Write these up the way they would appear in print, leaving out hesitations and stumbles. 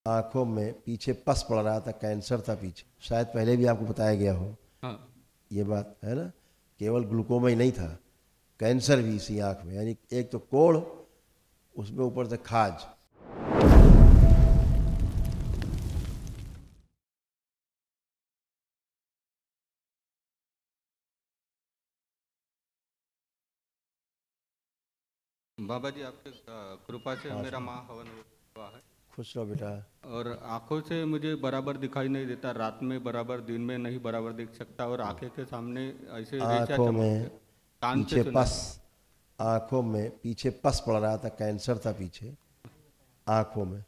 आंखों में पीछे पस पड़ रहा था, कैंसर था पीछे, शायद पहले भी आपको बताया गया हो। हाँ। ये बात है ना, केवल ग्लूकोमा ही नहीं था, कैंसर भी इसी आंख में, यानी एक तो कोढ़, उसमें ऊपर से खाज। बाबा जी आपके कृपा से हाँ मेरा सर, माँ हवन हुआ है। खुश रहो बेटा। और आंखों से मुझे बराबर दिखाई नहीं देता, रात में बराबर, दिन में नहीं बराबर दिख सकता, और आंखें के सामने ऐसे रेशा आंखों चमकते। में कान से पीछे सुना पस, है। आंखों में पीछे पस पड़ रहा था, कैंसर था पीछे आंखों में,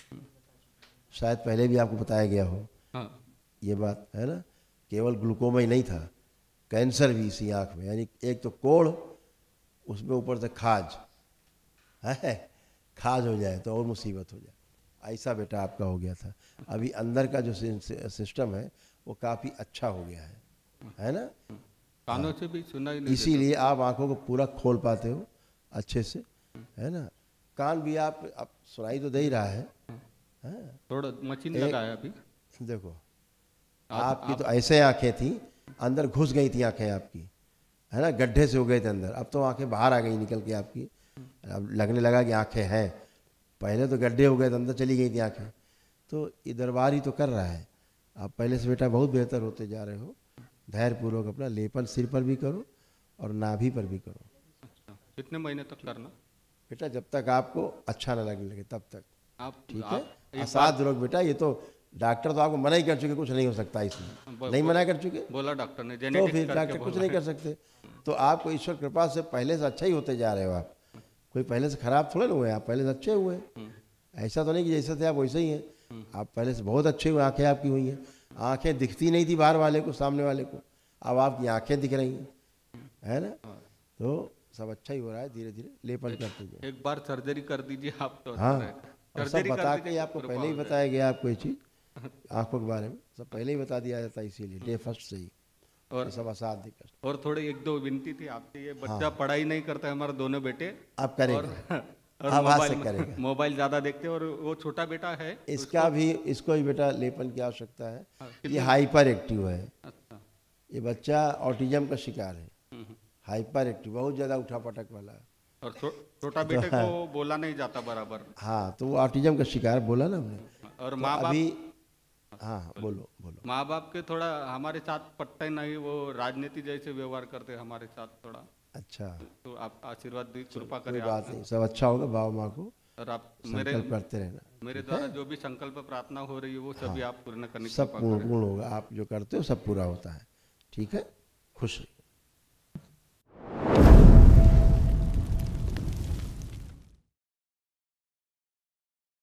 शायद पहले भी आपको बताया गया हो। हाँ। ये बात है ना, केवल ग्लूकोमा ही नहीं था, कैंसर भी इसी आंख में, यानी एक तो कोढ़, उसमें ऊपर से खाज है, खाज हो जाए तो और मुसीबत हो जाए, ऐसा बेटा आपका हो गया था। अभी अंदर का जो सिस्टम है वो काफ़ी अच्छा हो गया है ना। कानों हाँ, से भी सुना ही नहीं देता। इसीलिए आप आंखों को पूरा खोल पाते हो अच्छे से, है ना। कान भी आप सुनाई तो दे ही रहा है। हाँ, थोड़ा मशीन लगा एक है अभी। देखो, आपकी तो आप ऐसे आंखें थी, अंदर घुस गई थी आंखें आपकी, है ना, गड्ढे से हो गए थे अंदर, अब तो आंखें बाहर आ गई निकल के आपकी, अब लगने लगा कि आंखें हैं। पहले तो गड्ढे हो गए थे, अंदर चली गई थी आंखें, तो ये दरबार ही तो कर रहा है। आप पहले से बेटा बहुत बेहतर होते जा रहे हो। धैर्यपूर्वक अपना लेपन सिर पर भी करो और नाभि पर भी करो कितने महीने तक करना? बेटा, जब तक आपको अच्छा ना लगने लगे तब तक। ठीक है, आप एक असाध्य बात रोग बेटा, ये तो डॉक्टर तो आपको मना ही कर चुके, कुछ नहीं हो सकता इसमें, नहीं मना कर चुके बोला डॉक्टर ने, तो जेनेटिक्स फिर करके डॉक्टर कुछ बोला नहीं है। कर सकते। तो आपको ईश्वर कृपा से पहले से अच्छा ही होते जा रहे हो आप, कोई पहले से खराब थोड़े ना हुए, आप पहले से अच्छे हुए हैं। ऐसा तो नहीं कि जैसे थे आप वैसे ही हैं, आप पहले से बहुत अच्छे हुए, आंखें आपकी हुई हैं। आंखें दिखती नहीं थी बाहर वाले को, सामने वाले को, अब आपकी आंखें दिख रही हैं, है ना। तो सब अच्छा ही हो रहा है, धीरे धीरे लेपन करते जाओ। एक बार सर्जरी कर दीजिए आप तो अच्छा हाँ, रहेगा। और सब सर्जरी कर बता के ही दीजिए तो आपको कृपा पहले ही हो जाए। बताया गया, आपको ये चीज़ आंखों के बारे में सब पहले ही बता दिया जाता है, इसीलिए डे फर्स्ट से ही ये और सब असाध्य कष्ट। और थोड़ी एक दो विनती थी आपसे, ये बच्चा हाँ, पढ़ाई नहीं करता है हमारे दोनों बेटे। आप और करेगा, और आभास से मोबाइल करेगा। मोबाइल ज़्यादा देखते हैं, और वो छोटा बेटा है इसका उसको। भी, इसको भी बेटा लेपन की आवश्यकता है। हाँ, ये कितने? हाइपर एक्टिव है, अच्छा। ये बच्चा ऑटिज्म का शिकार है, हाइपर एक्टिव, बहुत ज़्यादा उठा पटक वाला है। और छोटा तो बेटे को बोला नहीं जाता बराबर। हाँ, तो वो ऑटिज्म का शिकार बोला ना हमने। और तो माँ अभी, बाप, हाँ बोलो बोलो। माँ बाप के थोड़ा हमारे साथ पटता ही नहीं, वो राजनीति जैसे व्यवहार करते हैं हमारे साथ थोड़ा। अच्छा, तो आप आशीर्वाद दी, चलो कृपा कोई करें बात आप। नहीं, सब अच्छा होगा, बाबा माँ को और आप मेरे संकल्प करते रहना। मेरे ठीक है, द्वारा जो भी संकल्प प्रार्थना हो रही है वो हाँ, सभी आप पूर्ण करने की सब कृपा पूर्ण करें। पूर्ण होगा, आप जो करते हो सब पूरा होता है। ठीक है, खुश रहिए।